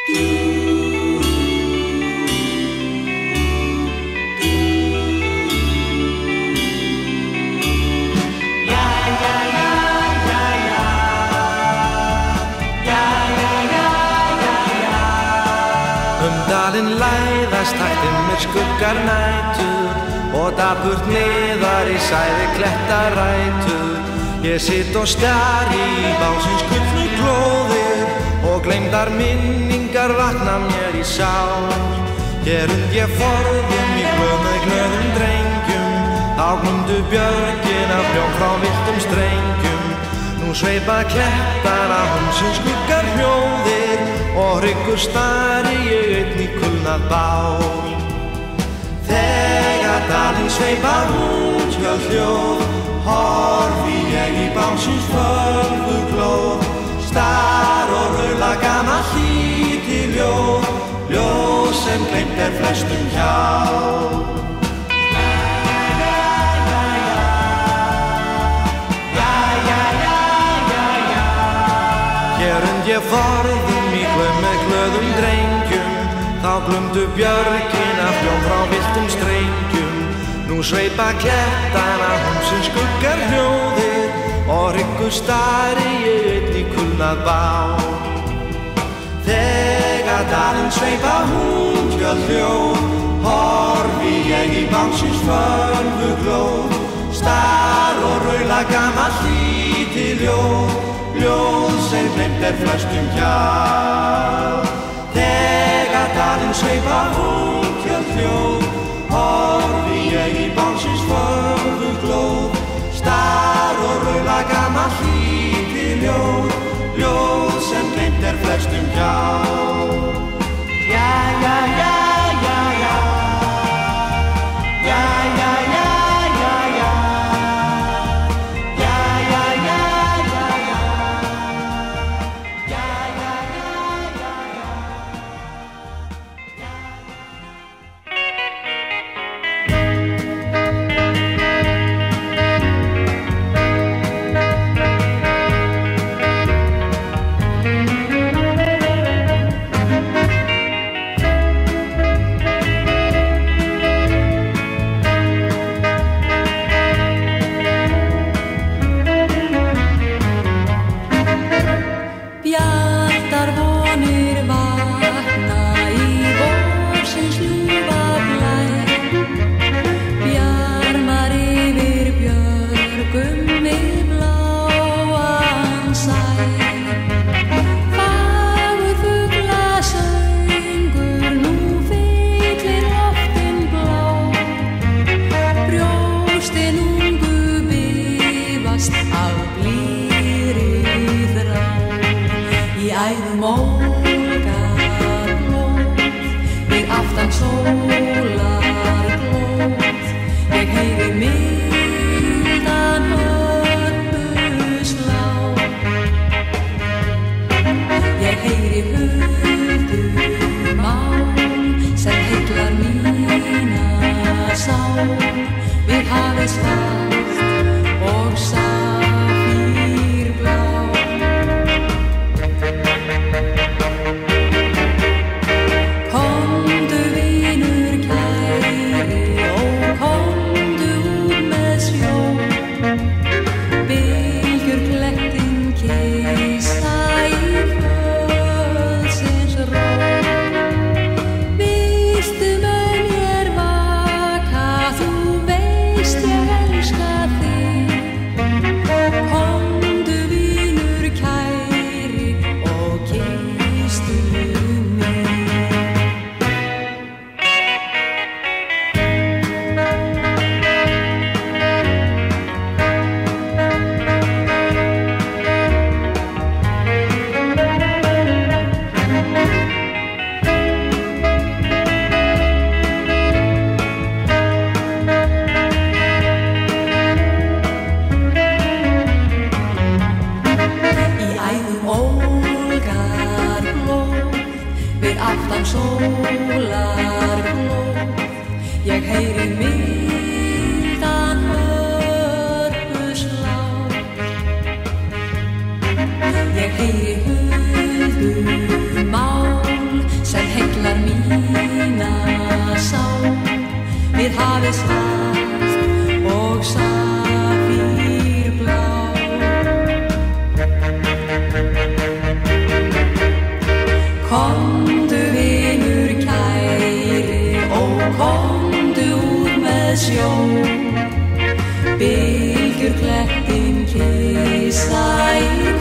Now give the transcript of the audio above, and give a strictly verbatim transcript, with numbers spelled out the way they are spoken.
Taktin með skuggar nætur og dapurt niðar í sæði klettarætur. Ég sitt og stari í básins gullnu glóðir og gleymdar minningar vakna mér í sál. Hér und ég forðum í glöð með glöðum drengjum, þá glumdu björgin af hljóm frá villtum strengjum. Nú sveipa klettana húmsins skuggar hljóðir og hryggur stari ég einn í kulnað bál. Þegar dalinn sveipa út hjá hljóð, horfi ég í básins fölgu glóð. Star og raula gamalt lítið ljóð, ljóð sem gleymt er flestum hjá. Ég forðum í glöð með glöðum drengjum, þá glumdu björgin af hljóm frá villtum strengjum. Nú sveipa klettana húmsins skuggar hljóðir og hryggur stari ég einn í kulnað bál. Þegar dalinn sveipa út hjá hljóð, horfi ég í básins fölgu glóð. Star og raula gamalt lítið ljóð, ljóð sem gleymt er flestum hjá. Þegar dalinn sveipa út hjá hljóð, horfi ég í básins fölgu glóð. Star og raula gamalt lítið ljóð, ljóð sem gleymt er flestum hjá. Já, já, já, já, já. Já, já, já, já, já. Já, já, já, já, já. Já, já, já, já, Ég heyri huldu mál við hafið svart og safírblá. Komdu vinur kæri og komdu út með sjó, bylgjur klettin kyssa í